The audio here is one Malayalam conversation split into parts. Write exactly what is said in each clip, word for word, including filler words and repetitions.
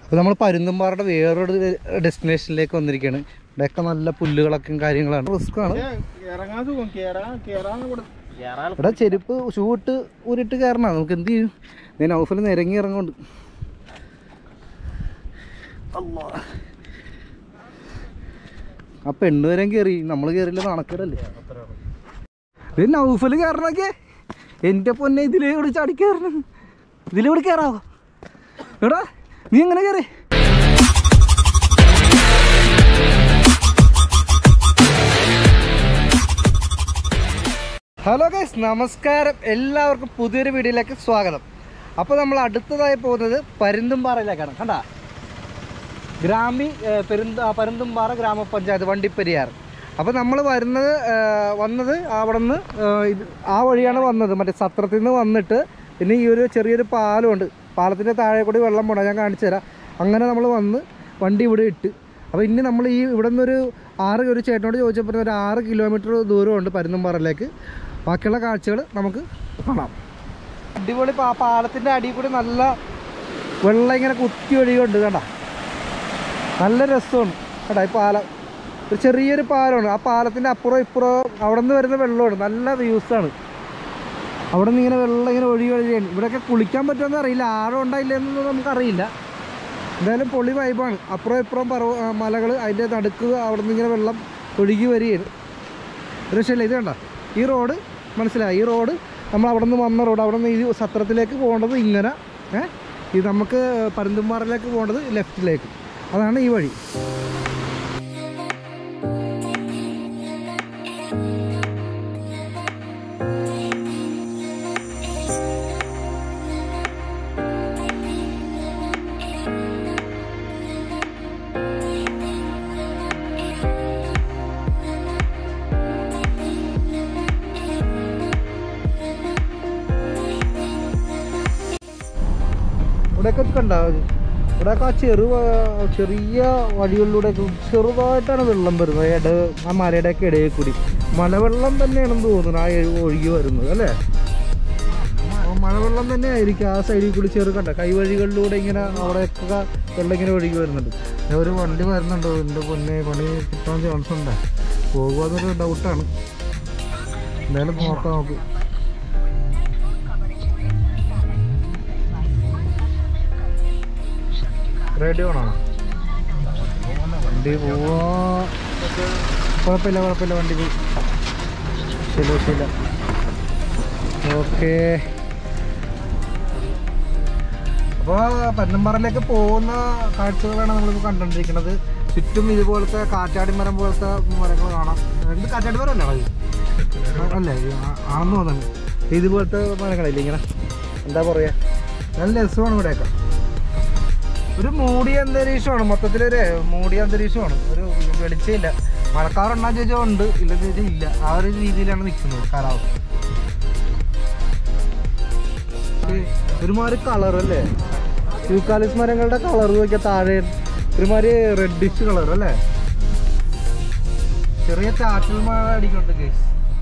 അപ്പോൾ നമ്മൾ പരുന്തുംപാറയുടെ വേറൊരു ഡെസ്റ്റിനേഷനിലേക്ക് വന്നിരിക്കുകയാണ്. ഇവിടെയൊക്കെ നല്ല പുല്ലുകളൊക്കെ കാര്യങ്ങളാണ്. റിസ്ക്കാണ്. ഇവിടെ ചെരുപ്പ് ഷൂ ഇട്ട് ഊരിട്ട് കയറണം. നമുക്ക് എന്ത് ചെയ്യും? ഞാൻ ഔഫിൽ നിന്ന് ഇറങ്ങി ഇറങ്ങുന്നുണ്ട്. ആ പെണ്ണ് വരെയും കയറി, നമ്മൾ കയറിയില്ല, നടക്കടല്ലേ. ഇത് നൗഫല് കയറണൊക്കെ എൻ്റെ പൊന്നെ. ഇതിലൂടെ ചാടി കയറണം. ഇതിലൂടെ കയറാവോ? എടാ നീ എങ്ങനെ കയറി? ഹലോ ഗൈസ്, നമസ്കാരം. എല്ലാവർക്കും പുതിയൊരു വീഡിയോയിലേക്ക് സ്വാഗതം. അപ്പോൾ നമ്മൾ അടുത്തതായി പോകുന്നത് പരുന്തുംപാറയിലേക്കാണ്. കണ്ടാ, ഗ്രാമി പെരുന്ത പരുന്തുംപാറ ഗ്രാമപഞ്ചായത്ത് വണ്ടിപ്പെരിയാർ. അപ്പോൾ നമ്മൾ വരുന്നത് വന്നത് അവിടെ നിന്ന് ഇത് ആ വഴിയാണ് വന്നത്. മറ്റേ സത്രത്തിൽ നിന്ന് വന്നിട്ട് പിന്നെ ഈ ഒരു ചെറിയൊരു പാലമുണ്ട്. പാലത്തിൻ്റെ താഴെ കൂടി വെള്ളം പോകണം. ഞാൻ കാണിച്ചു തരാം. അങ്ങനെ നമ്മൾ വന്ന് വണ്ടി ഇവിടെ ഇട്ട്. അപ്പോൾ ഇനി നമ്മൾ ഈ ഇവിടെ നിന്നൊരു ആറ് ഒരു ചേട്ടനോട് ചോദിച്ചപ്പോൾ ഒരു ആറ് കിലോമീറ്റർ ദൂരമുണ്ട് പരുന്തുംപാറയിലേക്ക്. ബാക്കിയുള്ള കാഴ്ചകൾ നമുക്ക് കാണാം. അടിപൊളി പാ പാലത്തിൻ്റെ അടിയിൽ കൂടി നല്ല വെള്ളം ഇങ്ങനെ കുത്തി ഒഴുകുന്നുണ്ട്. കണ്ട, നല്ല രസമാണ്. കേട്ടോ, ഈ പാലം ഒരു ചെറിയൊരു പാലമാണ്. ആ പാലത്തിൻ്റെ അപ്പുറം ഇപ്പുറം അവിടെ നിന്ന് വരുന്ന വെള്ളമാണ്. നല്ല വ്യൂസാണ്. അവിടെ നിന്ന് ഇങ്ങനെ വെള്ളം ഇങ്ങനെ ഒഴുകി ഒഴുകിയാണ്. ഇവിടെയൊക്കെ കുളിക്കാൻ പറ്റുമെന്ന് അറിയില്ല, ആഴം ഉണ്ടായില്ലെന്നൊന്നും നമുക്കറിയില്ല. എന്തായാലും പൊളി വൈബാണ്. അപ്പുറം ഇപ്പുറം പർവ്വ മലകൾ, അതിൻ്റെ നടുക്ക് അവിടെ നിന്ന് ഇങ്ങനെ വെള്ളം ഒഴുകി വരികയാണ്. രക്ഷയില്ല. ഇത് കണ്ട, ഈ റോഡ് മനസ്സിലായി. ഈ റോഡ് നമ്മൾ അവിടെ നിന്ന് വന്ന റോഡ്. അവിടെ നിന്ന് ഈ സത്രത്തിലേക്ക് പോകേണ്ടത് ഇങ്ങനെ, ഏഹ് ഇത് നമുക്ക് പരുന്തുംപാറയിലേക്ക് പോകേണ്ടത് ലെഫ്റ്റിലേക്ക്. അതാണ് ഈ വഴി. ഇവിടെയൊക്കെ കണ്ടാവും. ഇവിടെയൊക്കെ ആ ചെറു ചെറിയ വഴികളിലൂടെ ചെറുതായിട്ടാണ് വെള്ളം വരുന്നത്. ഇട ആ മലയുടെയൊക്കെ ഇടയിൽ കൂടി മലവെള്ളം തന്നെയാണെന്ന് തോന്നുന്നു ആ ഒഴുകി വരുന്നത്, അല്ലേ? മലവെള്ളം തന്നെ ആയിരിക്കും. ആ സൈഡിൽ കൂടി ചെറു കണ്ട കൈവഴികളിലൂടെ ഇങ്ങനെ അവിടെയൊക്കെ വെള്ളം ഇങ്ങനെ ഒഴുകി വരുന്നുണ്ട്. ഒരു വണ്ടി വരുന്നുണ്ടോ? എൻ്റെ പൊന്നെ, പണി കിട്ടാൻ ചാൻസ് ഉണ്ട്. പോകുമെന്നൊരു ഡൗട്ടാണ്. എന്തായാലും നോക്കാം നമുക്ക്. റേഡിയോ ആണോ? വണ്ടി പോവാ. കുഴപ്പമില്ല കുഴപ്പമില്ല, വണ്ടി പോയി. ശരി ശരി, ഓക്കെ. അപ്പോൾ പരുന്തുംപാറയിലേക്ക് പോകുന്ന കാഴ്ചകളാണ് നമ്മളിപ്പോൾ കണ്ടുകൊണ്ടിരിക്കുന്നത്. ചുറ്റും ഇതുപോലത്തെ കാറ്റാടി മരം പോലത്തെ മരങ്ങൾ കാണാം. ഇത് കാറ്റാടി മരം അല്ലേ? അല്ലേ, ആണെന്ന് തോന്നുന്നു. ഇതുപോലത്തെ മരങ്ങളില്ലേ ഇങ്ങനെ, എന്താ പറയുക, നല്ല രസമാണ് ഇവിടെയൊക്കെ. ഒരു മൂടിയ അന്തരീക്ഷമാണ്, മൊത്തത്തിലൊരു മൂടിയ അന്തരീക്ഷമാണ്. ഒരു വെളിച്ചമില്ല. മഴക്കാറുണ്ടാന്ന് ചോദിച്ചാൽ ഉണ്ട്, ഇല്ലെന്ന് ചോദിച്ചാൽ ഇല്ല. ആ ഒരു രീതിയിലാണ് നിൽക്കുന്നത് കാലാവസ്ഥ. ഒരുമാതിരി കളർ അല്ലേ, യൂക്കാലിസ് മരങ്ങളുടെ കളർ നോക്കിയാൽ താഴെ ഒരുമാതിരി റെഡിഷ് കളർ അല്ലേ. ചെറിയ ചാറ്റൽ മഴ അടിക്കുന്നുണ്ട് കേസ്.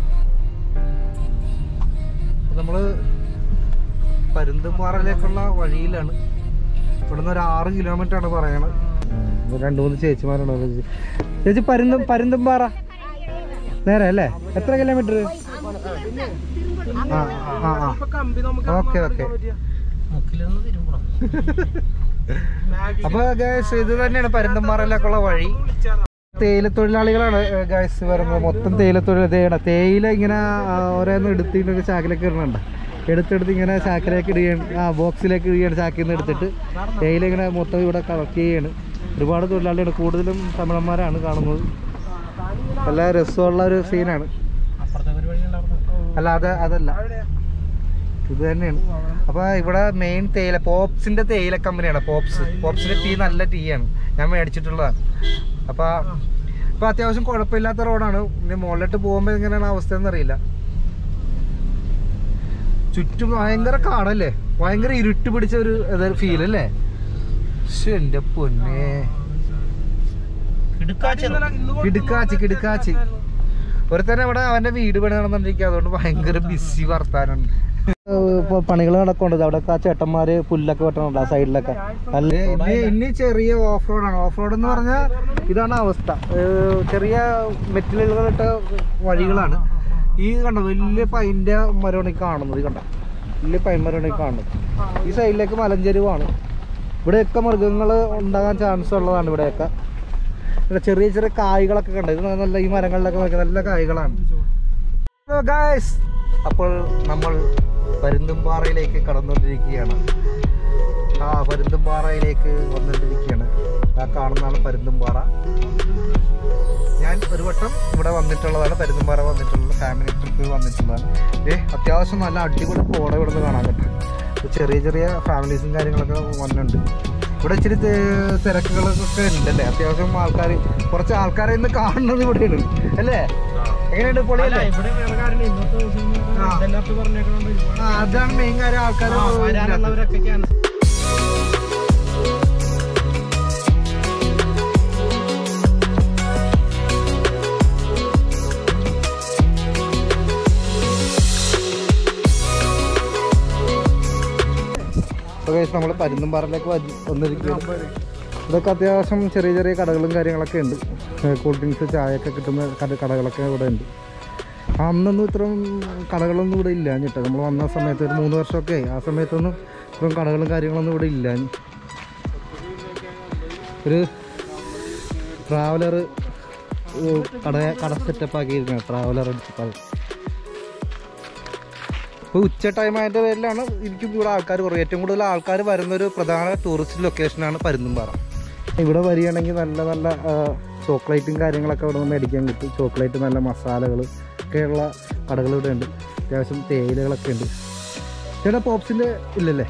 നമ്മള് പരുന്തുംപാറയിലേക്കുള്ള വഴിയിലാണ്. ഇവിടുന്ന് ഒരു ആറ് കിലോമീറ്റർ ആണ് പറയണത്. രണ്ടു മൂന്ന് ചേച്ചിമാരുണ്ടോ? ചേച്ചി, പരുന്തും പരുന്തുംപാറ നേരെ അല്ലേ? എത്ര കിലോമീറ്റർ? ആ ആ ആ ഓക്കെ ഓക്കെ. അപ്പൊ ഗൈസ്, ഇത് തന്നെയാണ് പരുന്തുംപാറയിലേക്കുള്ള വഴി. തേയിലത്തൊഴിലാളികളാണ് ഗൈസ് വരുന്നത്. മൊത്തം തേയിലത്തൊഴിൽ തേയില ഇങ്ങനെ ഓരോന്ന് എടുത്തിട്ട് ചാക്കിലേക്ക് ഇടുന്നുണ്ട്. എടുത്തെടുത്ത് ഇങ്ങനെ ചാക്കിലേക്ക് ഇടുകയാണ്. ആ ബോക്സിലേക്ക് ഇടുകയാണ്. ചാക്കിൽ നിന്ന് എടുത്തിട്ട് തേയില ഇങ്ങനെ മൊത്തം ഇവിടെ കളക്ട് ചെയ്യുകയാണ്. ഒരുപാട് തൊഴിലാളികൾ, കൂടുതലും തമിഴന്മാരാണ് കാണുന്നത്. നല്ല രസമുള്ള ഒരു സീനാണ്. അല്ല, അത് അതല്ല, ഇത് തന്നെയാണ്. അപ്പോൾ ഇവിടെ മെയിൻ തേയില പോപ്സിൻ്റെ തേയില കമ്പനിയാണ്. പോപ്സ് പോപ്സിൻ്റെ ടീ നല്ല ടീ ആണ്. ഞാൻ മേടിച്ചിട്ടുള്ളതാണ്. അപ്പോൾ ഇപ്പോൾ അത്യാവശ്യം കുഴപ്പമില്ലാത്ത റോഡാണ്. ഇനി മുകളിലോട്ട് പോകുമ്പോൾ എങ്ങനെയാണ് അവസ്ഥ എന്നറിയില്ല. ചുറ്റും ഭയങ്കര കാടല്ലേ, ഭയങ്കര ഇരുട്ട് പിടിച്ച ഒരു ഫീൽ അല്ലേ. പക്ഷെ എൻ്റെ പൊന്നെ, കിടുക്കാച്ചി കിടുക്കാച്ചി. ഒരുത്തന്നെ ഇവിടെ അവൻ്റെ വീട് പണി നടന്നുകൊണ്ടിരിക്കുക. അതുകൊണ്ട് ഭയങ്കര ബിസി വർത്താനുണ്ട്. പണികൾ നടക്കുന്നുണ്ട്. അവിടെ ആ ചേട്ടന്മാര് പുല്ലൊക്കെ വെട്ടണുണ്ട് ആ സൈഡിലൊക്കെ. അല്ല ഇനി ഇനി ചെറിയ ഓഫ് റോഡാണ്. ഓഫ് റോഡ് എന്ന് പറഞ്ഞാൽ ഇതാണ് അവസ്ഥ. ചെറിയ മെറ്റലുകളിട്ട വഴികളാണ്. ഈ കണ്ട വലിയ പൈൻ്റെ മരമാണ് ഈ കാണുന്നത്. ഈ കണ്ട വലിയ പൈൻ മരമാണ് ഈ കാണുന്നത്. ഈ സൈഡിലേക്ക് മലഞ്ചെരുവാണ്. ഇവിടെയൊക്കെ മൃഗങ്ങൾ ഉണ്ടാകാൻ ചാൻസ് ഉള്ളതാണ്. ഇവിടെയൊക്കെ ഇവിടെ ചെറിയ ചെറിയ കായ്കളൊക്കെ കണ്ട. ഇത് നല്ല ഈ മരങ്ങളിലൊക്കെ നോക്കിയ നല്ല കായ്കളാണ്. ഗായ്സ്, അപ്പോൾ നമ്മൾ പരുന്തുംപാറയിലേക്ക് കടന്നുകൊണ്ടിരിക്കുകയാണ്. ആ പരുന്തുംപാറയിലേക്ക് വന്നുകൊണ്ടിരിക്കുകയാണ്. ആ കാണുന്നതാണ് പരുന്തുംപാറ. ഞാൻ ഒരു വട്ടം ഇവിടെ വന്നിട്ടുള്ളതാണ്. പരുന്തുംപാറ വന്നിട്ടുള്ളത്, ഫാമിലി ട്രിപ്പ് വന്നിട്ടുള്ളതാണ്. ഏ അത്യാവശ്യം നല്ല അടിപൊളി ഫോട്ടോ ഇവിടെ നിന്ന് കാണാൻ പറ്റും. ചെറിയ ചെറിയ ഫാമിലീസും കാര്യങ്ങളൊക്കെ വന്നിട്ടുണ്ട്. ഇവിടെ ഇച്ചിരി തിരക്കുകളൊക്കെ ഉണ്ടല്ലേ. അത്യാവശ്യം ആൾക്കാർ, കുറച്ച് ആൾക്കാരെ ഇന്ന് കാണുന്നത് ഇവിടെയാണ് അല്ലേ? എങ്ങനെയുണ്ട്? പൊളിയല്ലേ? അതാണ് മെയിൻ കാര്യം. ആൾക്കാർ നമ്മൾ പരുന്തുംപാറയിലേക്ക് വന്നിരിക്കുകയാണ്. ഇതൊക്കെ അത്യാവശ്യം ചെറിയ ചെറിയ കടകളും കാര്യങ്ങളൊക്കെ ഉണ്ട്. കൂൾ ഡ്രിങ്ക്സ്, ചായയൊക്കെ കിട്ടുന്ന കടകളൊക്കെ ഇവിടെ ഉണ്ട്. അന്നൊന്നും ഇത്രയും കടകളൊന്നും ഇവിടെ ഇല്ല കേട്ടോ. നമ്മൾ വന്ന സമയത്ത് ഒരു മൂന്ന് വർഷമൊക്കെ ആയി. ആ സമയത്തൊന്നും ഇത്രയും കടകളും കാര്യങ്ങളൊന്നും ഇവിടെ ഇല്ല. ഒരു ട്രാവലർ കട കട സെറ്റപ്പ് ആക്കിയിരിക്കുകയാണ്. ട്രാവലർ എടുത്തിട്ട് ഇപ്പോൾ ഉച്ച ടൈം ആയതിൻ്റെ പേരിലാണ് എനിക്കും ഇവിടെ ആൾക്കാർ കുറേ. ഏറ്റവും കൂടുതൽ ആൾക്കാർ വരുന്നൊരു പ്രധാന ടൂറിസ്റ്റ് ലൊക്കേഷനാണ് പരുന്തുംപാറ. ഇവിടെ വരികയാണെങ്കിൽ നല്ല നല്ല ചോക്ലേറ്റും കാര്യങ്ങളൊക്കെ ഇവിടെ നിന്ന് മേടിക്കാൻ കിട്ടും. ചോക്ലേറ്റ്, നല്ല മസാലകൾ ഒക്കെയുള്ള കടകൾ ഇവിടെ ഉണ്ട്. അത്യാവശ്യം തേയിലകളൊക്കെ ഉണ്ട്. ചേട്ടാ പോപ്സിൻ്റെ ഇല്ലല്ലേ?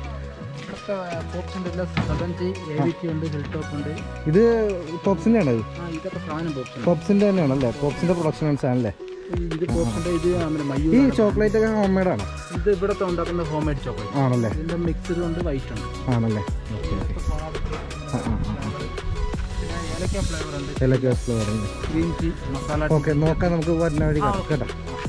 ഇത് പോപ്സിൻ്റെ ആണോ? പോപ്സിൻ്റെ തന്നെയാണല്ലേ? പോപ്സിൻ്റെ പ്രൊഡക്ഷൻ ആണല്ലേ? ഈ ചോക്ലേറ്റ് ഒക്കെ ഹോം മെയ്ഡ് ആണ്? ഇത് ഇവിടത്തെ ഉണ്ടാക്കുന്ന ഹോം മെയ്ഡ് ചോക്ലേറ്റ് ആണല്ലേ? ഇതിന്റെ മിക്സർ കൊണ്ട് വൈറ്റ് ഉണ്ട് ആണല്ലേ? ഏലക്ക ഫ്ലേവർ ഉണ്ട്. Green tea masala. ഓക്കെ, നോക്കാം നമുക്ക് വരുന്ന വഴി കേട്ടോ.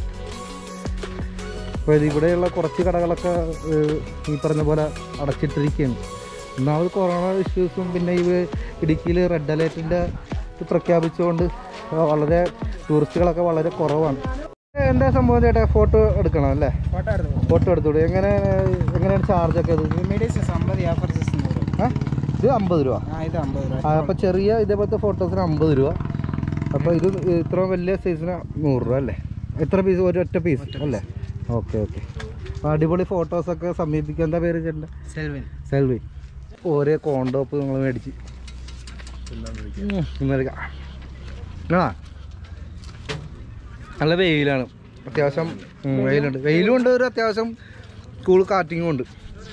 അപ്പോൾ ഇവിടെയുള്ള കുറച്ച് കടകളൊക്കെ ഈ പറഞ്ഞ പോലെ അടച്ചിട്ടിരിക്കുകയാണ്. ഒന്നാമത് കൊറോണ ഇഷ്യൂസും പിന്നെ ഈ ഇടുക്കിയിൽ റെഡ് അലേർട്ടിൻ്റെ പ്രഖ്യാപിച്ചുകൊണ്ട് വളരെ ടൂറിസ്റ്റുകളൊക്കെ വളരെ കുറവാണ്. എന്താ സംഭവം ചേട്ടാ? ഫോട്ടോ എടുക്കണം അല്ലേ? ഫോട്ടോ എടുത്തോളൂ. എങ്ങനെ എങ്ങനെയാണ് ചാർജൊക്കെ? ഇത് ഇത് അമ്പത് രൂപ. അപ്പോൾ ചെറിയ ഇതേപോലത്തെ ഫോട്ടോസിന് അമ്പത് രൂപ. അപ്പോൾ ഇത് ഇത്ര വലിയ സൈസിന് നൂറ് രൂപ അല്ലേ? എത്ര പീസ്? ഒരു ഒറ്റ പീസ് അല്ലേ? Okay okay. അടിപൊളി ഫോട്ടോസൊക്കെ സമീപിക്കുക. എന്താ പേര് ചേട്ടൻ്റെ? സെൽവിൻ. സെൽവിൻ. ഓരോ കോണ്ടോപ്പ് നിങ്ങൾ മേടിച്ച് ആ നല്ല വെയിലാണ്. അത്യാവശ്യം വെയിലുണ്ട്. വെയിലും ഉണ്ട്, ഒരു അത്യാവശ്യം കൂൾ കാറ്റിങ്ങും ഉണ്ട്.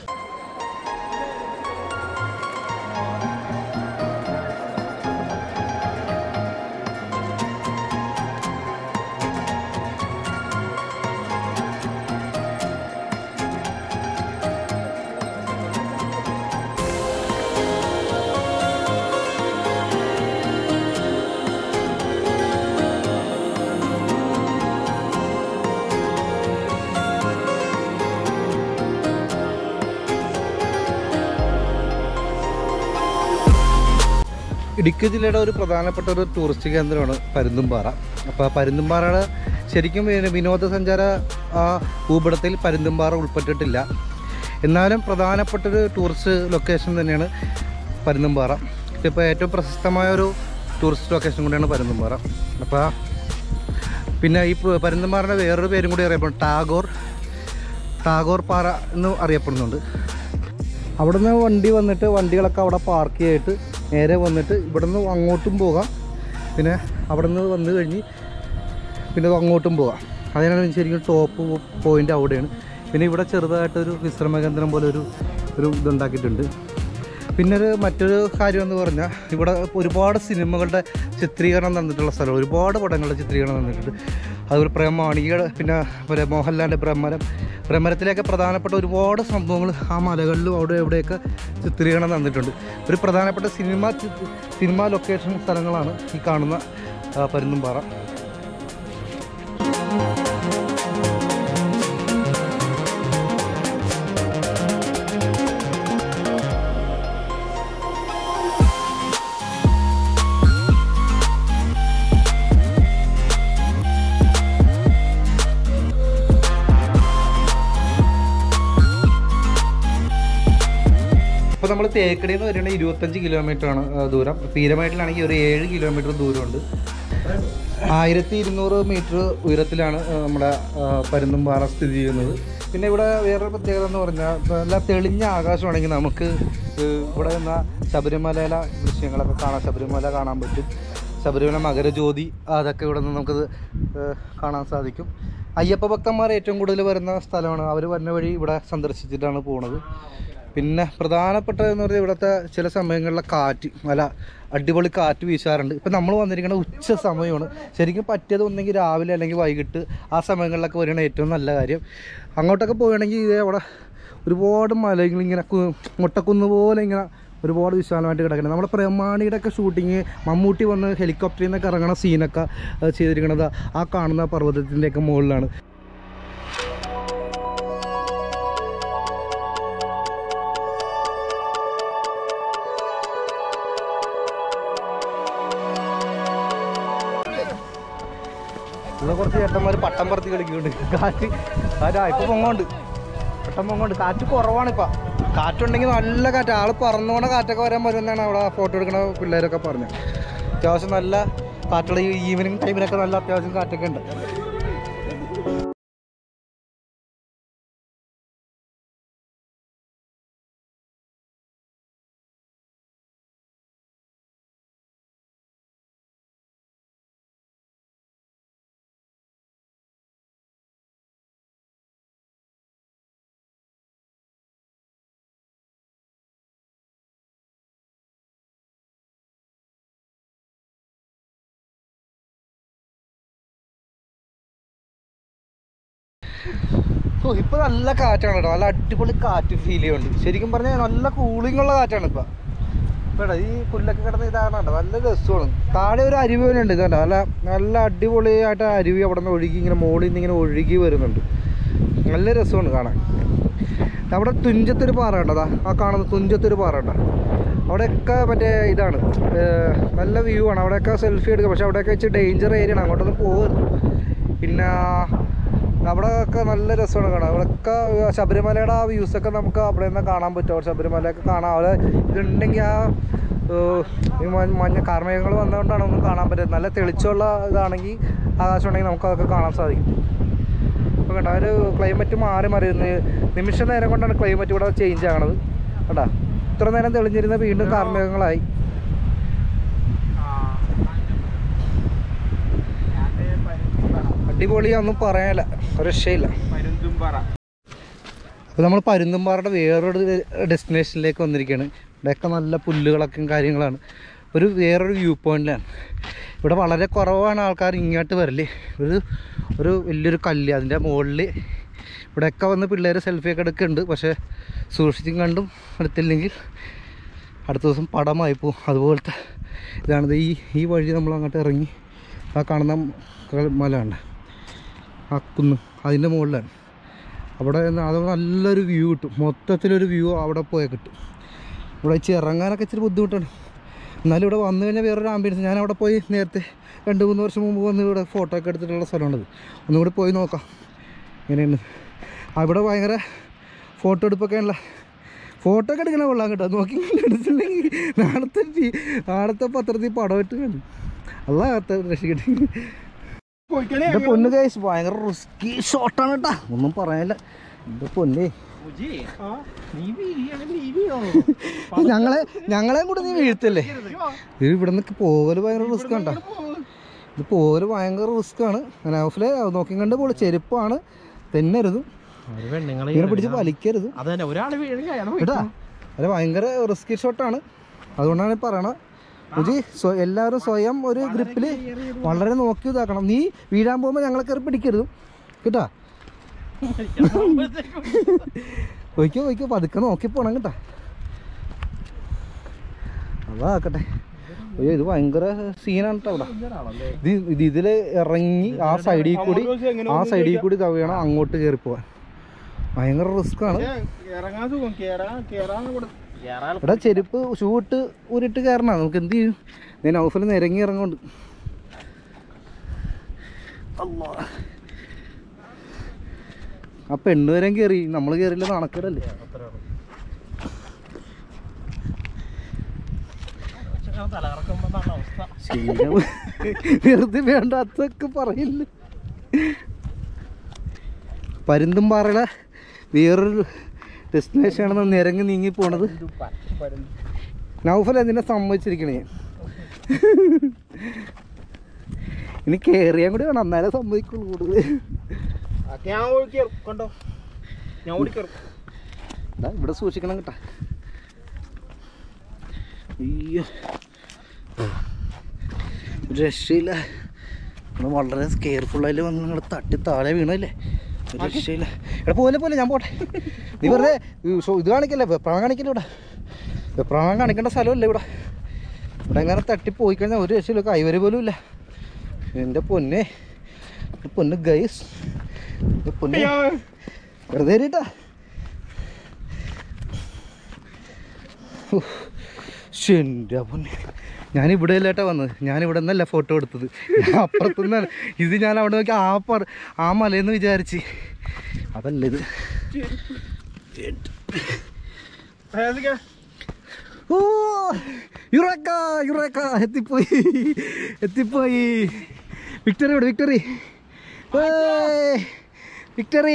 ഇടുക്കി ജില്ലയുടെ ഒരു പ്രധാനപ്പെട്ട ഒരു ടൂറിസ്റ്റ് കേന്ദ്രമാണ് പരുന്തുംപാറ. അപ്പോൾ പരുന്തുംപാറയുടെ ശരിക്കും വിനോദസഞ്ചാര ഭൂപടത്തിൽ പരുന്തുംപാറ ഉൾപ്പെട്ടിട്ടില്ല. എന്നാലും പ്രധാനപ്പെട്ടൊരു ടൂറിസ്റ്റ് ലൊക്കേഷൻ തന്നെയാണ് പരുന്തുംപാറ. ഇപ്പോൾ ഏറ്റവും പ്രശസ്തമായൊരു ടൂറിസ്റ്റ് ലൊക്കേഷൻ കൂടിയാണ് പരുന്തുംപാറ. അപ്പോൾ പിന്നെ ഈ പരുന്തുംപാറയുടെ വേറൊരു പേരും കൂടി അറിയപ്പെടുന്നു, ടാഗോർ ടാഗോർ പാറ എന്ന് അറിയപ്പെടുന്നുണ്ട്. അവിടെ നിന്ന് വണ്ടി വന്നിട്ട് വണ്ടികളൊക്കെ അവിടെ പാർക്ക് ചെയ്തിട്ട് നേരെ വന്നിട്ട് ഇവിടെ നിന്ന് അങ്ങോട്ടും പോകാം. പിന്നെ അവിടെ നിന്ന് വന്നു കഴിഞ്ഞ് പിന്നെ അങ്ങോട്ടും പോകാം. അതിനാണ് ശരിക്കും ടോപ്പ് പോയിൻ്റ് അവിടെയാണ്. പിന്നെ ഇവിടെ ചെറുതായിട്ടൊരു വിശ്രമ കേന്ദ്രം പോലെ ഒരു ഒരു ഇതുണ്ടാക്കിയിട്ടുണ്ട്. പിന്നെ ഒരു മറ്റൊരു കാര്യം എന്ന് പറഞ്ഞാൽ ഇവിടെ ഒരുപാട് സിനിമകളുടെ ചിത്രീകരണം നടന്നിട്ടുള്ള സ്ഥലം, ഒരുപാട് പടങ്ങളുടെ ചിത്രീകരണം നടന്നിട്ടുണ്ട്. അതുപോലെ പ്രേമാണിയുടെ പിന്നെ പോലെ മോഹൻലാലിൻ്റെ ഭ്രമരം ഭ്രമരത്തിലേക്ക് പ്രധാനപ്പെട്ട ഒരുപാട് സംഭവങ്ങൾ ആ മലകളിലും അവിടെ എവിടെയൊക്കെ ചിത്രീകരണം നടന്നിട്ടുണ്ട്. ഒരു പ്രധാനപ്പെട്ട സിനിമ സിനിമ ലൊക്കേഷൻ സ്ഥലങ്ങളാണ് ഈ കാണുന്ന പരുന്തുംപാറ. നമ്മൾ തേക്കടിയിൽ നിന്ന് വരികയാണെങ്കിൽ ഇരുപത്തഞ്ച് കിലോമീറ്റർ ആണ് ദൂരം. പീരമേട്ടിലാണെങ്കിൽ ഒരു ഏഴ് കിലോമീറ്റർ ദൂരമുണ്ട്. ആയിരത്തി ഇരുന്നൂറ് മീറ്റർ ഉയരത്തിലാണ് നമ്മുടെ പരുന്തുംപാറ സ്ഥിതി ചെയ്യുന്നത്. പിന്നെ ഇവിടെ വേറൊരു പ്രത്യേകത എന്ന് പറഞ്ഞാൽ നല്ല തെളിഞ്ഞ ആകാശമാണെങ്കിൽ നമുക്ക് ഇവിടെ നിന്ന ശബരിമലയിലെ ദൃശ്യങ്ങളൊക്കെ കാണാം. ശബരിമല കാണാൻ പറ്റും. ശബരിമല മകരജ്യോതി അതൊക്കെ ഇവിടെ നിന്ന് നമുക്കത് കാണാൻ സാധിക്കും. അയ്യപ്പ ഭക്തന്മാർ ഏറ്റവും കൂടുതൽ വരുന്ന സ്ഥലമാണ്. അവർ വരുന്ന വഴി ഇവിടെ സന്ദർശിച്ചിട്ടാണ് പോകുന്നത്. പിന്നെ പ്രധാനപ്പെട്ടതെന്ന് പറഞ്ഞാൽ ഇവിടുത്തെ ചില സമയങ്ങളിലെ കാറ്റ്, നല്ല അടിപൊളി കാറ്റ് വീശാറുണ്ട്. ഇപ്പം നമ്മൾ വന്നിരിക്കുന്ന ഉച്ച സമയമാണ്. ശരിക്കും പറ്റിയത് ഒന്നെങ്കിൽ രാവിലെ അല്ലെങ്കിൽ വൈകിട്ട് ആ സമയങ്ങളിലൊക്കെ വരികയാണ് ഏറ്റവും നല്ല കാര്യം. അങ്ങോട്ടൊക്കെ പോവുകയാണെങ്കിൽ ഇതേ അവിടെ ഒരുപാട് മലകളിങ്ങനെ മുട്ടക്കുന്ന് പോലെ ഇങ്ങനെ ഒരുപാട് വിശാലമായിട്ട് കിടക്കുന്നത്. നമ്മുടെ പ്രമാണിയുടെ ഒക്കെ ഷൂട്ടിങ് മമ്മൂട്ടി വന്ന് ഹെലികോപ്റ്ററിൽ നിന്നൊക്കെ ഇറങ്ങുന്ന സീനൊക്കെ ചെയ്തിരിക്കുന്നത് ആ കാണുന്ന പർവ്വതത്തിൻ്റെയൊക്കെ മുകളിലാണ്. ഇവിടെ കുറച്ച് ചേട്ടന്മാർ പട്ടം പറത്തി കളിക്കുന്നുണ്ട്. കാറ്റ് കാറ്റാ ഇപ്പം പൊങ്ങോണ്ട് പട്ടം പൊങ്ങോണ്ട് കാറ്റ് കുറവാണ്. ഇപ്പം കാറ്റുണ്ടെങ്കിൽ നല്ല കാറ്റ്, ആൾ പറന്നുകൊണ്ട് കാറ്റൊക്കെ വരാൻ വരുമെന്നാണ് അവിടെ ഫോട്ടോ എടുക്കുന്ന പിള്ളേരൊക്കെ പറഞ്ഞത്. അത്യാവശ്യം നല്ല കാറ്റുള്ള ഈ ഈവനിങ് ടൈമിലൊക്കെ നല്ല അത്യാവശ്യം കാറ്റൊക്കെ ഉണ്ട്. ഓ ഇപ്പോൾ നല്ല കാറ്റാണ് കേട്ടോ. നല്ല അടിപൊളി കാറ്റ് ഫീൽ ചെയ്യുന്നുണ്ട്. ശരിക്കും പറഞ്ഞാൽ നല്ല കൂളിംഗ് ഉള്ള കാറ്റാണ് ഇപ്പം. കേട്ടോ ഈ പുല്ലൊക്കെ കിടന്ന് ഇതാണ് കേട്ടോ, നല്ല രസമാണ്. താഴെ ഒരു അരുവി പോലെ ഉണ്ട് ഇതല്ല, നല്ല നല്ല അടിപൊളിയായിട്ട് അരുവി അവിടെ നിന്ന് ഒഴുകി ഇങ്ങനെ മുകളിൽ നിന്ന് ഇങ്ങനെ ഒഴുകി വരുന്നുണ്ട്. നല്ല രസമാണ് കാണാൻ. അവിടെ തുഞ്ചത്തൊരു പാറ ഉണ്ടതാ, ആ കാണുന്ന തുഞ്ചത്തൊരു പാറ ഉണ്ടോ, അവിടെയൊക്കെ മറ്റേ ഇതാണ്, നല്ല വ്യൂ ആണ്. അവിടെയൊക്കെ സെൽഫി എടുക്കുക. പക്ഷെ അവിടെയൊക്കെ വെച്ച് ഡേഞ്ചർ ഏരിയ ആണ്, അങ്ങോട്ടൊന്നും പോകരുത്. പിന്നെ അവിടെയൊക്കെ നല്ല രസമാണ് കാണാൻ. അവിടെയൊക്കെ ശബരിമലയുടെ ആ വ്യൂസൊക്കെ നമുക്ക് അവിടെ നിന്ന് കാണാൻ പറ്റും. ശബരിമലയൊക്കെ കാണാം. അവിടെ ഇതുണ്ടെങ്കിൽ ആ മഞ്ഞ കാർമേഘങ്ങൾ വന്നുകൊണ്ടാണ് ഒന്നും കാണാൻ പറ്റുന്നത്. നല്ല തെളിച്ചുള്ള ഇതാണെങ്കിൽ ആകാശം ഉണ്ടെങ്കിൽ നമുക്ക് അതൊക്കെ കാണാൻ സാധിക്കും. അപ്പോൾ കേട്ടോ ഒരു ക്ലൈമറ്റ് മാറി മാറി നിമിഷ നേരം കൊണ്ടാണ് ക്ലൈമറ്റ് ഇവിടെ ചേഞ്ച് ആകണത് കേട്ടോ. ഇത്ര നേരം തെളിഞ്ഞിരുന്ന വീണ്ടും കാർമേഘങ്ങളായി. അടിപൊളിയൊന്നും പറയാനില്ല, ഒരു രക്ഷയില്ല. അപ്പോൾ നമ്മൾ പരുന്തുംപാറയുടെ വേറൊരു ഡെസ്റ്റിനേഷനിലേക്ക് വന്നിരിക്കുകയാണ്. ഇവിടെയൊക്കെ നല്ല പുല്ലുകളൊക്കെ കാര്യങ്ങളാണ്. ഒരു വേറൊരു വ്യൂ പോയിന്റിലാണ്. ഇവിടെ വളരെ കുറവാണ് ആൾക്കാർ ഇങ്ങോട്ട് വരല്. ഒരു ഒരു വലിയൊരു കല്ല്, അതിൻ്റെ മുകളിൽ ഇവിടെയൊക്കെ വന്ന് പിള്ളേർ സെൽഫിയൊക്കെ എടുക്കുന്നുണ്ട്. പക്ഷേ സൂക്ഷിച്ചും കണ്ടും എടുത്തില്ലെങ്കിൽ അടുത്ത ദിവസം പടമായി പോവും. അതുപോലത്തെ ഇതാണിത്. ഈ ഈ വഴി നമ്മൾ അങ്ങോട്ട് ഇറങ്ങി ആ കാണുന്ന മല ഉണ്ട്, ആ കുന്ന്, അതിൻ്റെ മുകളിലാണ്. അവിടെ അത് നല്ലൊരു വ്യൂ കിട്ടും. മൊത്തത്തിലൊരു വ്യൂ അവിടെ പോയാൽ കിട്ടും. ഇവിടെ വെച്ച് ഇറങ്ങാനൊക്കെ ഇച്ചിരി ബുദ്ധിമുട്ടാണ്. എന്നാലും ഇവിടെ വന്നു കഴിഞ്ഞാൽ വേറൊരു ആംബിയൻസ്. ഞാൻ അവിടെ പോയി നേരത്തെ രണ്ട് മൂന്ന് വർഷം മുമ്പ് വന്ന് ഇവിടെ ഫോട്ടോ ഒക്കെ എടുത്തിട്ടുള്ള സ്ഥലമാണത്. ഒന്നും കൂടി പോയി നോക്കാം എങ്ങനെയാണ്. അവിടെ ഭയങ്കര ഫോട്ടോ എടുപ്പൊക്കെ ഉള്ള ഫോട്ടോ ഒക്കെ എടുക്കണ കൊള്ളാം കേട്ടോ. നോക്കി എടുത്തില്ലെങ്കിൽ നാളത്തെ നാളത്തെ പത്രത്തിൽ പടം ഇട്ട് കണ്ടു അല്ല രക്ഷിക്കട്ടെ. എൻ്റെ പൊന്ന് കേസ് ഭയങ്കര റിസ്കി ഷോട്ടാണ് കേട്ടാ, ഒന്നും പറയാനില്ല. എൻ്റെ പൊന്നേ ഞങ്ങളെ ഞങ്ങളെയും കൂടെ നീ വീഴ്ത്തല്ലേ. ഇത് ഇവിടെ നിന്ന് പോകല് ഭയങ്കര റിസ്ക് ആണ് കേട്ടോ. ഇത് പോകല് ഭയങ്കര റിസ്ക്കാണ്. നൗഫിലെ നോക്കി കണ്ട് പോലെ ചെരുപ്പാണ്, തെന്നരുത്, ഇങ്ങനെ പിടിച്ച് വലിക്കരുത് കേട്ടാ. അത് ഭയങ്കര റിസ്കി ഷോട്ടാണ്. അതുകൊണ്ടാണ് പറയണത് ഉജി എല്ലാവരും സ്വയം ഒരു ഗ്രിപ്പിൽ വളരെ നോക്കി ഇതാക്കണം. നീ വീഴാൻ പോകുമ്പോൾ ഞങ്ങളെ കയറി പിടിക്കരുത് കേട്ടാ. പോയിക്കോ പോയിക്കോ പതുക്കെ നോക്കി പോണം കേട്ടാ. അതാക്കട്ടെ. അയ്യോ ഇത് ഭയങ്കര സീനാണ് കേട്ടോ. അവിടെ ഇത് ഇത് ഇതിൽ ഇറങ്ങി ആ സൈഡിൽ കൂടി ആ സൈഡിൽ കൂടി കവിയണം അങ്ങോട്ട് കയറി പോവാൻ. ഭയങ്കര റിസ്ക്കാണ്. ഇവിടെ ചെരുപ്പ് ഷൂ ഇട്ട് ഊരിട്ട് കയറണം. നമുക്ക് എന്ത് ചെയ്യും? ഞാൻ ഹൗസിൽ നിന്ന് ഇറങ്ങി ഇറങ്ങുന്നുണ്ട്. ആ പെണ്ണ് വരാൻ കയറി, നമ്മൾ കയറില്ല, നടക്കടല്ലേ. വെറുതെ വേണ്ടാത്തൊക്കെ പറയില്ല. പരുന്തുംപാറയുടെ വേറൊരു ഡെസ്റ്റിനേഷൻ ആണെന്ന് നിരങ്ങി നീങ്ങി പോണത്. നൗഫൽ എന്തിനെ സമ്മതിച്ചിരിക്കണേ, ഇനി കേറിയാൻ കൂടി വേണം, എന്നാലേ സമ്മതിക്കുള്ളൂ കൂടുതൽ. ഇവിടെ സൂക്ഷിക്കണം കേട്ടാ. അയ്യോ ഒരു രക്ഷയില്ല, നമ്മൾ വളരെ കെയർഫുള്ളായിട്ട് വന്ന് നിങ്ങൾ തട്ടി താഴെ വീണല്ലേ, ഒരു രക്ഷയില്ല. എടാ പോലെ പോലെ ഞാൻ പോട്ടെ, നീ വെറുതെ ഇത് കാണിക്കല്ലേ, വെപ്രാളം കാണിക്കല്ലേ. ഇവിടെ വെപ്രാളം കാണിക്കേണ്ട സ്ഥലമല്ലേ ഇവിടെ. ഇവിടെ എങ്ങനെ തട്ടി പോയി കഴിഞ്ഞാൽ ഒരു രക്ഷയില്ല, കൈവരി പോലും ഇല്ല. എൻ്റെ പൊന്നെ പൊന്ന് ഗൈസ്, പൊന്നെ വെറുതെ കേട്ടാ. എൻ്റെ പൊന്നെ, ഞാനിവിടെ അല്ലേട്ടാ വന്നത്, ഞാനിവിടെ നിന്നല്ല ഫോട്ടോ എടുത്തത്, ഞാൻ അപ്പുറത്തുനിന്നാണ്. ഇത് ഞാൻ അവിടെ നോക്കി ആ പറ ആ മലയെന്ന് വിചാരിച്ച്, അതല്ല ഇത്. ഓ യുറേക്ക യുറേക്ക, എത്തിപ്പോയി എത്തിപ്പോയി. വിക്ടറി ഇവിടെ, വിക്ടറി വിക്ടറി.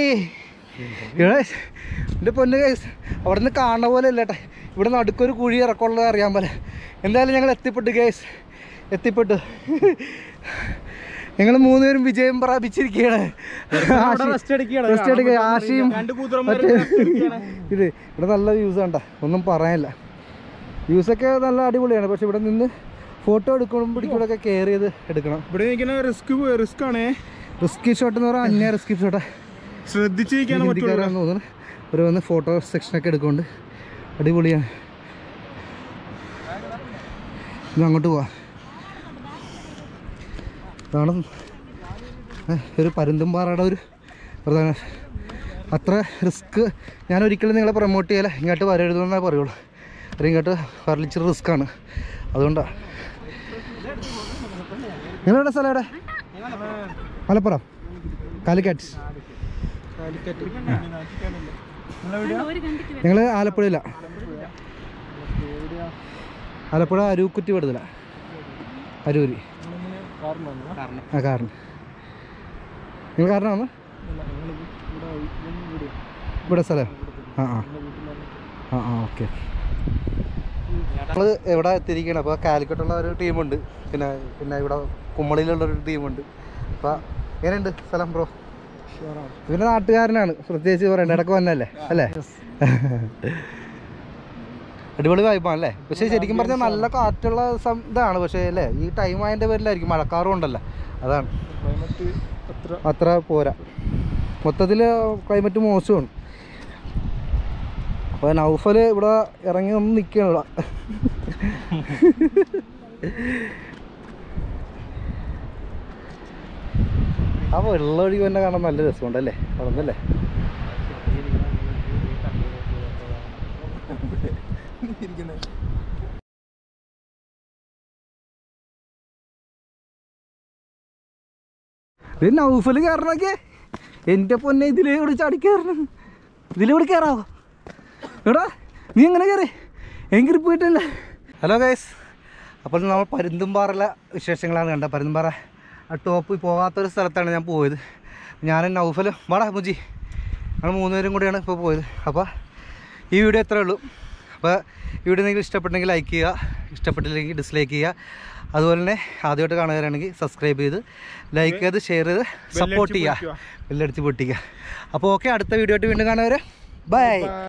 എൻ്റെ പൊന്ന് ഗൈസ്, അവിടെ നിന്ന് കാണുന്ന പോലെ അല്ലേട്ടെ, ഇവിടെ നടുക്കൊരു കുഴി ഇറക്കമുള്ളത് അറിയാൻ പോലെ. എന്തായാലും ഞങ്ങൾ എത്തിപ്പെട്ടു ഗൈസ്, എത്തിപ്പെട്ടു. ഞങ്ങൾ മൂന്നുപേരും വിജയം പ്രാപിച്ചിരിക്കുകയാണ്. റെസ്റ്റ് എടുക്കുക, ആശയും ഇത്. ഇവിടെ നല്ല വ്യൂസ് കണ്ട, ഒന്നും പറയാനില്ല. വ്യൂസൊക്കെ നല്ല അടിപൊളിയാണ്. പക്ഷെ ഇവിടെ നിന്ന് ഫോട്ടോ എടുക്കണം പിടിക്കൂടൊക്കെ കെയർ ചെയ്ത് എടുക്കണം. ഇവിടെ റിസ്ക് റിസ്ക് ആണ്. റിസ്കി ഷോട്ട് എന്ന് പറഞ്ഞാൽ അന്യ റിസ്കി ഷോട്ടാ, ശ്രദ്ധിച്ചിരിക്കാന്ന് തോന്നുന്നു. ഒരു വന്ന് ഫോട്ടോ സെക്ഷനൊക്കെ എടുക്കുന്നുണ്ട്, അടിപൊളിയാണ്. ഇത് അങ്ങോട്ട് പോവാം. ഇതാണ് ഒരു പരുന്തുംപാറയുടെ ഒരു പ്രധാന. അത്ര റിസ്ക് ഞാൻ ഒരിക്കലും നിങ്ങളെ പ്രൊമോട്ട് ചെയ്യല, ഇങ്ങോട്ട് വരരുതെന്നേ പറയുള്ളൂ. അല്ലെങ്കിൽ ഇങ്ങോട്ട് വരലിച്ചിരി റിസ്ക്കാണ്, അതുകൊണ്ടാണ്. നിങ്ങളുടെ സ്ഥലം എവിടെ? മലപ്പുറം, കാലിക്കറ്റ്. ഞങ്ങൾ ആലപ്പുഴയില, ആലപ്പുഴ അരൂക്കുറ്റി പെടുതല, അരൂരി. ആ കാരണം നിങ്ങൾ കാരണമാണ് ഇവിടെ സ്ഥലം. ആ ആ ആ ആ ഓക്കെ. നമ്മൾ എവിടെ എത്തിയിരിക്കുകയാണ്. അപ്പോൾ കാലിക്കറ്റുള്ള ഒരു ടീമുണ്ട്, പിന്നെ പിന്നെ ഇവിടെ കുമ്മളിയിലുള്ളൊരു ടീമുണ്ട്. അപ്പോൾ എങ്ങനെയുണ്ട് സ്ഥലം ബ്രോ? പിന്നെ നാട്ടുകാരനാണ്, പ്രത്യേകിച്ച് പറയണ്ട, ഇടയ്ക്ക് വന്നല്ലേ അല്ലേ? അടിപൊളി വൈബാണ് അല്ലേ? പക്ഷേ ശരിക്കും പറഞ്ഞാൽ നല്ല കാറ്റുള്ള ഇതാണ്. പക്ഷേ അല്ലേ, ഈ ടൈം അതിൻ്റെ പേരിലായിരിക്കും, മഴക്കാറും ഉണ്ടല്ലോ, അതാണ് അത്ര പോരാ. മൊത്തത്തിൽ ക്ലൈമറ്റ് മോശമാണ്. അപ്പോൾ നൗഫൽ ഇവിടെ ഇറങ്ങി ഒന്ന് നിൽക്കുകയാണ് ഇവിടെ. ആ വെള്ളം ഒഴുകി തന്നെ കാണാൻ നല്ല രസമുണ്ടല്ലേ, വളർന്നല്ലേ? ഇത് നൗഫൽ കയറണൊക്കെ എൻ്റെ പൊന്നെ, ഇതിലൂടെ ചാടി കയറണം, ഇതിലൂടെ കയറാവോ? എടാ നീ എങ്ങനെ കയറി? എങ്കിൽ പോയിട്ടല്ലേ. ഹലോ ഗൈസ്, അപ്പോൾ നമ്മൾ പരുന്തുംപാറയിലെ വിശേഷങ്ങളാണ് കണ്ടത്. പരുന്തുംപാറ ആ ടോപ്പ് പോകാത്തൊരു സ്ഥലത്താണ് ഞാൻ പോയത്. ഞാനും നൗഫലും വാടാ മുജി, ഞങ്ങൾ മൂന്നുപേരും കൂടിയാണ് ഇപ്പോൾ പോയത്. അപ്പോൾ ഈ വീഡിയോ എത്രയേ ഉള്ളൂ. അപ്പോൾ ഈ വീഡിയോ നിങ്ങൾക്ക് ഇഷ്ടപ്പെട്ടെങ്കിൽ ലൈക്ക് ചെയ്യുക, ഇഷ്ടപ്പെട്ടില്ലെങ്കിൽ ഡിസ്ലൈക്ക് ചെയ്യുക. അതുപോലെ തന്നെ ആദ്യമായിട്ട് കാണുകയാണെങ്കിൽ സബ്സ്ക്രൈബ് ചെയ്ത് ലൈക്ക് ചെയ്ത് ഷെയർ ചെയ്ത് സപ്പോർട്ട് ചെയ്യുക, ബെല്ലടിച്ച് പൊട്ടിക്കുക. അപ്പോൾ ഓക്കെ, അടുത്ത വീഡിയോ ആയിട്ട് വീണ്ടും കാണുന്നവരെ ബൈ.